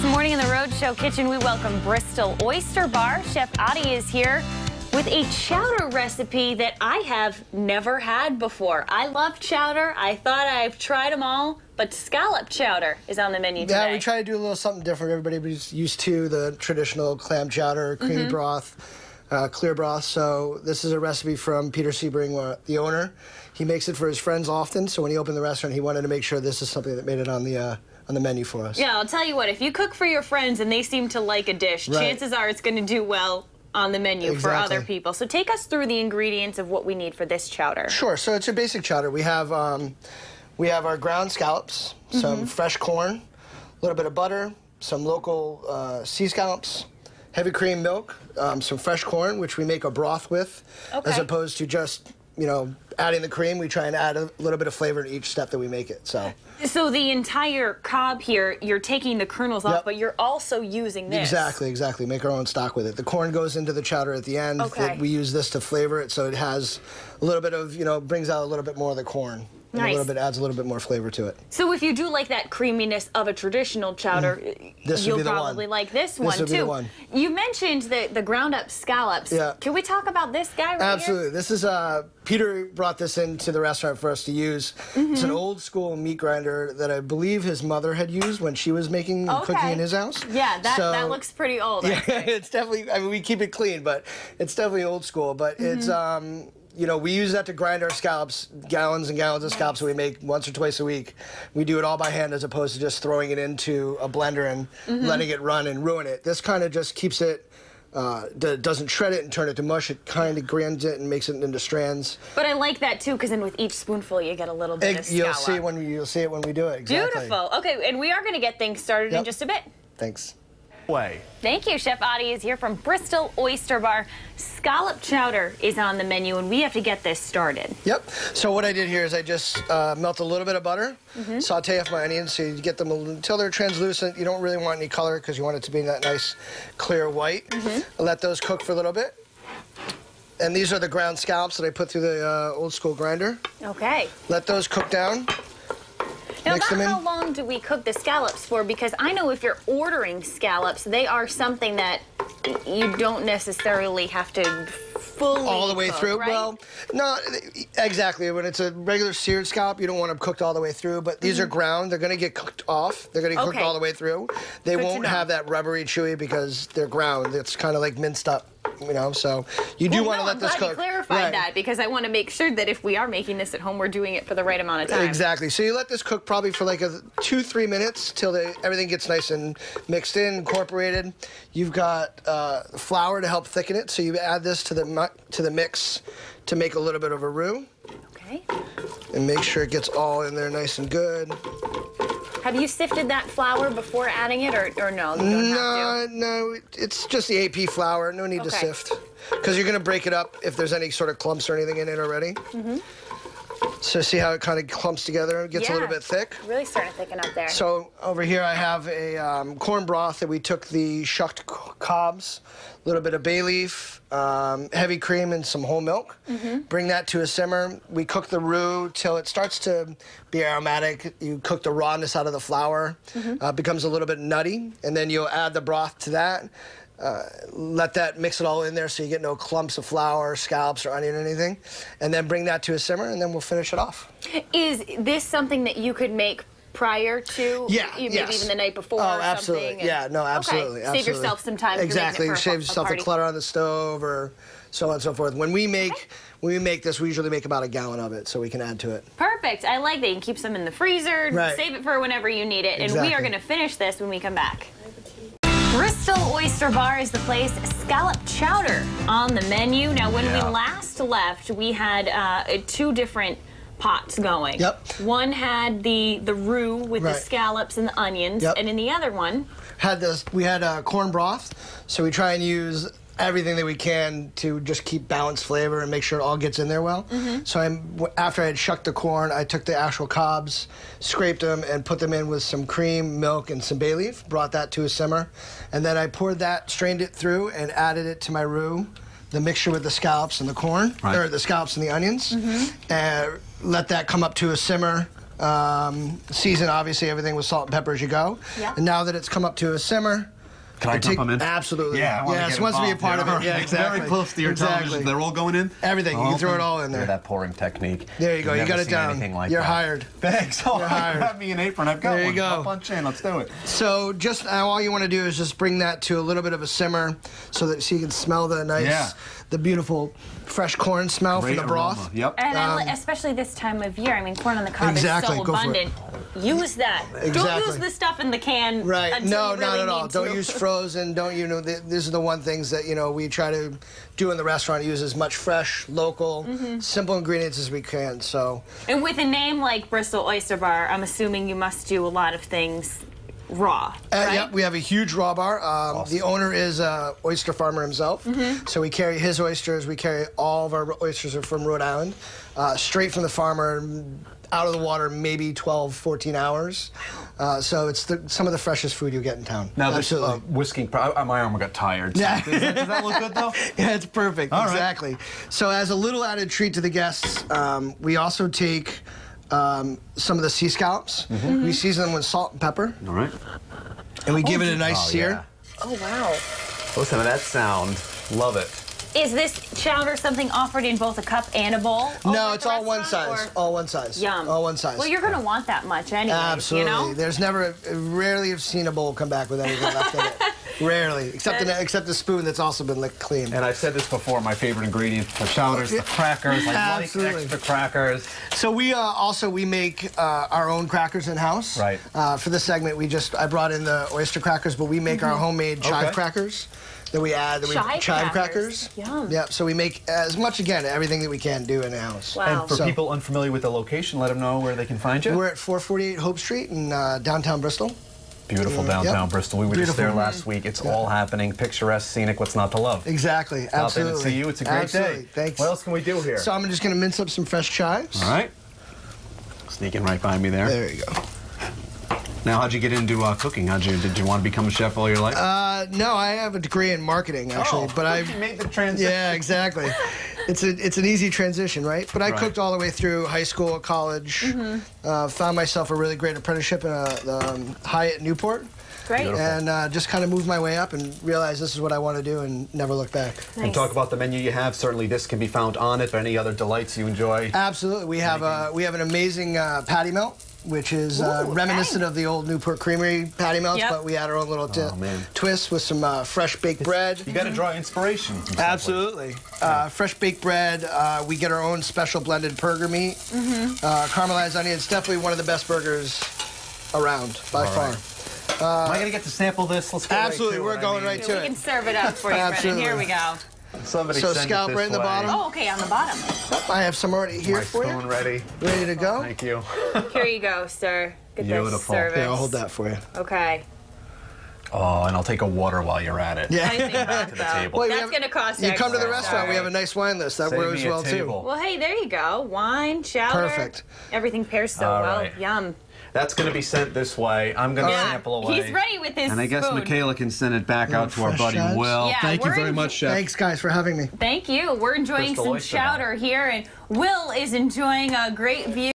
morning in the Rhode Show kitchen, we welcome Bristol Oyster Bar. Chef Adi is here with a chowder recipe that I have never had before. I love chowder. I thought I've tried them all, but scallop chowder is on the menu today. Yeah, we try to do a little something different. Everybody's used to the traditional clam chowder, creamy broth, clear broth. So this is a recipe from Peter Sebring, the owner. He makes it for his friends often, so when he opened the restaurant, he wanted to make sure this is something that made it on the menu for us. Yeah, I'll tell you what, if you cook for your friends and they seem to like a dish, chances are it's going to do well on the menu for other people. So take us through the ingredients of what we need for this chowder. Sure. So it's a basic chowder. We have our ground scallops, some fresh corn, a little bit of butter, some local sea scallops, heavy cream milk, some fresh corn, which we make a broth with, as opposed to just, you know, adding the cream. We try and add a little bit of flavor to each step that we make it. So the entire cob here, you're taking the kernels off, but you're also using this. Exactly. Make our own stock with it. The corn goes into the chowder at the end. We use this to flavor it, so it has a little bit of, you know, brings out a little bit more of the corn. And adds a little bit more flavor to it. So if you do like that creaminess of a traditional chowder, you'll probably like this one too. Be the one. You mentioned the ground up scallops. Yeah. Can we talk about this guy right Absolutely. here? This is Peter brought this into the restaurant for us to use. It's an old school meat grinder that I believe his mother had used when she was making and cooking in his house. Yeah, that looks pretty old. Yeah, it's definitely, I mean, we keep it clean, but it's definitely old school. But it's you know, we use that to grind our scallops, gallons and gallons of scallops that we make once or twice a week. We do it all by hand as opposed to just throwing it into a blender and letting it run and ruin it. This kind of just keeps it, doesn't shred it and turn it to mush. It kind of grinds it and makes it into strands. But I like that too, because then with each spoonful you get a little bit of scallop. You'll see it when we do it. Exactly. Beautiful. Okay, and we are going to get things started in just a bit. Thanks. Thank you. Chef Adi is here from Bristol Oyster Bar. Scallop chowder is on the menu, and we have to get this started. Yep. So what I did here is I just melt a little bit of butter, saute off my onions so you get them until they're translucent. You don't really want any color because you want it to be that nice, clear white. Let those cook for a little bit. And these are the ground scallops that I put through the old school grinder. Okay. Let those cook down. Now, about how long do we cook the scallops for? Because I know if you're ordering scallops, they are something that you don't necessarily have to fully all the way cook, through. Right? Well, no, exactly. When it's a regular seared scallop, you don't want them cooked all the way through. But these are ground. They're going to get cooked off. They're going to get cooked all the way through. They won't have that rubbery, chewy because they're ground. It's kind of like minced up. You know, so you do want to let this cook. I'm glad you clarified that, because I want to make sure that if we are making this at home, we're doing it for the right amount of time. Exactly. So you let this cook probably for like 2-3 minutes till everything gets nice and mixed in, incorporated. You've got flour to help thicken it, so you add this to the mix to make a little bit of a roux. Okay. And make sure it gets all in there nice and good. Have you sifted that flour before adding it, or no? You don't have to? No, it's just the AP flour. No need to sift. Because you're going to break it up if there's any sort of clumps or anything in it already. So see how it kind of clumps together and gets a little bit thick? Really starting to thicken up there. So over here I have a corn broth that we took the shucked cobs, a little bit of bay leaf, heavy cream, and some whole milk. Bring that to a simmer. We cook the roux till it starts to be aromatic. You cook the rawness out of the flour. Becomes a little bit nutty, and then you'll add the broth to that. Let that mix it all in there so you get no clumps of flour, scallops, or onion or anything. And then bring that to a simmer, and then we'll finish it off. Is this something that you could make prior to? Maybe even the night before or absolutely. something? Yeah, no, absolutely. Okay. Save yourself some time. Exactly. Save yourself the party. clutter on the stove or so on and so forth. When we make this, we usually make about a gallon of it so we can add to it. Perfect. I like that. You can keep some in the freezer, save it for whenever you need it. And we are going to finish this when we come back. Bristol Oyster Bar is the place. Scallop chowder on the menu. Now, when we last left, we had 2 different pots going. One had the roux with the scallops and the onions, and in the other one we had corn broth. So we try and use everything that we can to just keep balanced flavor and make sure it all gets in there well. So after I had shucked the corn, I took the actual cobs, scraped them, and put them in with some cream, milk, and some bay leaf, brought that to a simmer, and then I poured that, strained it through, and added it to my roux, the mixture with the scallops and the corn, or the scallops and the onions, and let that come up to a simmer Season, obviously, everything with salt and pepper as you go. Yeah. And now that it's come up to a simmer, can I jump them in? Absolutely. Yeah, yes, wants to be a part of it. Yeah, exactly. Very close to your television. They're all going in? Everything. You can throw it all in there. Look at that pouring technique. There you go. You got it down. Like You're hired. Thanks. Oh, You're hired. Grab me an apron. I've got one. There you go. I'll punch in. Let's do it. So just now, all you want to do is just bring that to a little bit of a simmer so you can smell the nice, the beautiful fresh corn smell from the broth. Aroma. Yep. And especially this time of year, I mean, corn on the cob is so abundant. Use that. Don't use the stuff in the can. Right. No, you really not at all. need Don't to. use frozen. Don't, these are the one things that, we try to do in the restaurant. Use as much fresh, local, simple ingredients as we can. So. And with a name like Bristol Oyster Bar, I'm assuming you must do a lot of things raw, right? Yep, we have a huge raw bar. Awesome. The owner is an oyster farmer himself, so we carry his oysters. We carry all of our oysters are from Rhode Island, straight from the farmer, out of the water, maybe 12, 14 hours. So it's some of the freshest food you get in town. Now, this whisking, my arm got tired. So yeah. Does that look good, though? Yeah, it's perfect. All exactly. Right. So as a little added treat to the guests, we also take some of the sea scallops. We season them with salt and pepper. All right. And we give it a nice sear. Yeah. Oh, wow. Listen to that sound. Love it. Is this chowder something offered in both a cup and a bowl? No, it's all one size. All one size. Yum. All one size. Well, you're going to want that much anyway. Absolutely. There's rarely have seen a bowl come back with anything left in it. Rarely, except the spoon that's also been licked clean. And I've said this before, my favorite ingredient for chowders, the crackers. I like extra crackers. So we make our own crackers in-house. Right. For this segment, I brought in the oyster crackers, but we make our homemade chive crackers. That we add chive crackers. Yum. Yeah, so we make as much, again, everything that we can do in the house. Wow. And for people unfamiliar with the location, let them know where they can find you. We're at 448 Hope Street in downtown Bristol. Beautiful downtown Bristol. We were just there last week. It's all happening. Picturesque, scenic. What's not to love? Exactly. Stop Absolutely. in and see you. It's a great day. Thanks. What else can we do here? So I'm just going to mince up some fresh chives. All right. Sneaking right by me there. There you go. Now, how'd you get into cooking? Did you want to become a chef all your life? No, I have a degree in marketing, actually. But you made the transition. Yeah, exactly. It's an easy transition, right? But I cooked all the way through high school, college. Found myself a really great apprenticeship in the Hyatt Newport. Great. Beautiful. And just kind of moved my way up and realized this is what I want to do and never look back. Nice. And talk about the menu you have. Certainly this can be found on it, but any other delights you enjoy? Absolutely. We have an amazing patty melt, which is reminiscent of the old Newport Creamery patty melts, but we add our own little twist with some fresh baked bread. You got to draw inspiration. Absolutely. Fresh baked bread. We get our own special blended burger meat. Caramelized onion. It's definitely one of the best burgers around by far. Am I going to get to sample this? Let's go absolutely. Right to We're going right to it. We can serve it up for you, Brennan. Here we go. Somebody so scallop right in the bottom. Oh, okay, on the bottom. I have some already here for you. My spoon ready. Ready to go? Thank you. Here you go, sir. Get this service. Yeah, I'll hold that for you. Okay. Oh, and I'll take a water while you're at it. Yeah. I think back to the table. Well, that's going to cost you. You come to the extra. restaurant, we have a nice wine list. That works well, too. Well, hey, there you go. Wine, chowder. Perfect. Everything pairs so well. Yum. That's going to be sent this way. I'm going to sample away. He's ready with his And I guess spoon. Michaela can send it back out to our buddy Will. Yeah, Thank you very much, Chef. Thanks, guys, for having me. Thank you. We're enjoying some chowder here, and Will is enjoying a great view.